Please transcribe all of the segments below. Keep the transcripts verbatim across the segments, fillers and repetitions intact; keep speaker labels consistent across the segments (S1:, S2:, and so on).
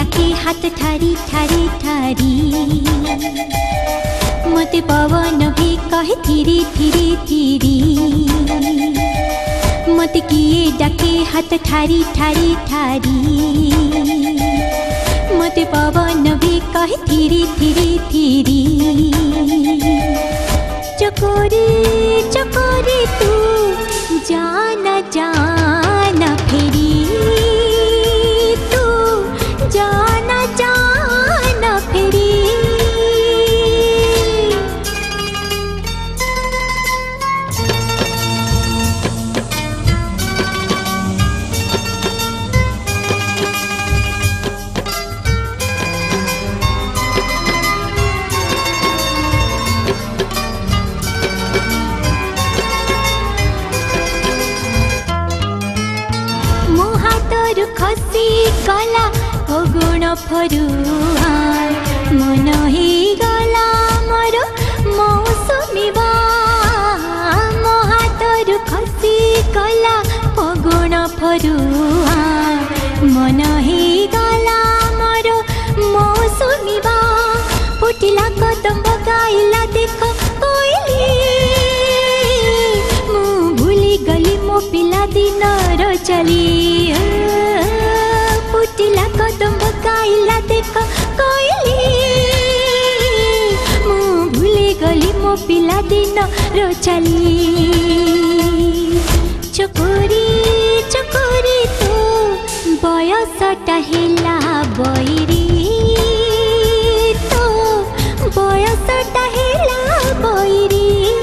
S1: डाके हाथ ठारी ठारी ठारी मते पवन भी कहे थिरी थिरी थिरी मते किए डाके हाथ ठारी ठारी ठारी मते पवन भी कहे थिरी थिरी थिरी चकोरी चकोरी तू जाना जाना फेरी तू जाना जाना फेरी खसी गला फगुण फरुआ मन ही गला मोर मौसमी बा मो हाथरु खसी गला फगुण फरुआ मन ही गला मोर मौसमी बा फुटिला कदम गाइला देख कोइली मु भूली गली मो पिला दिन र चली फुटिला कदम गाइला देख कोइली मु भूली गली मो पिला दिन र चली चकोरी चकोरी तू बयसटा हेला बैरी तो बयसटा हेला बैरी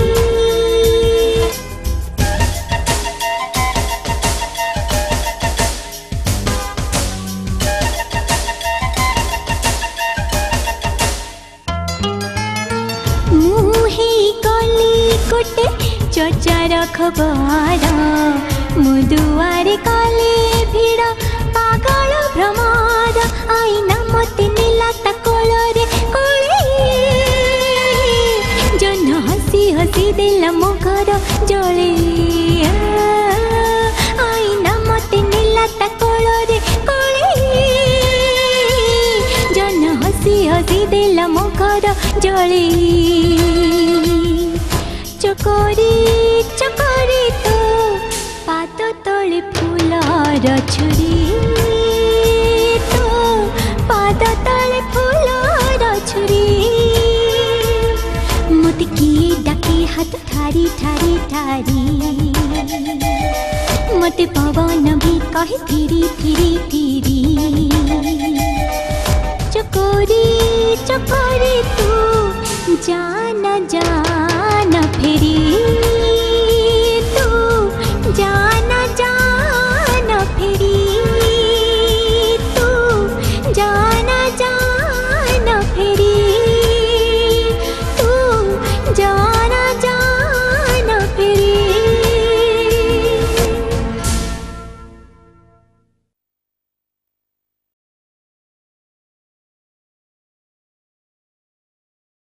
S1: चर्चार खबर मुदुआरे कले भिड़ पागल भ्रमर आईना मते नीला ता कोलरे कोले जन हसी हसी देला मो घर जले आईना मते नीला ता कोलरे कोले जन हसी हसी देला मो घर जले चकोरी चकोरी तो पाद तले फूलर छुरी तो पाद तले फूलर छुरी मते किए डाके हाथ ठारी ठारी ठारी मते पवन भी कहे थिरी थिरी थिरी चकोरी चकोरी तू जाना जा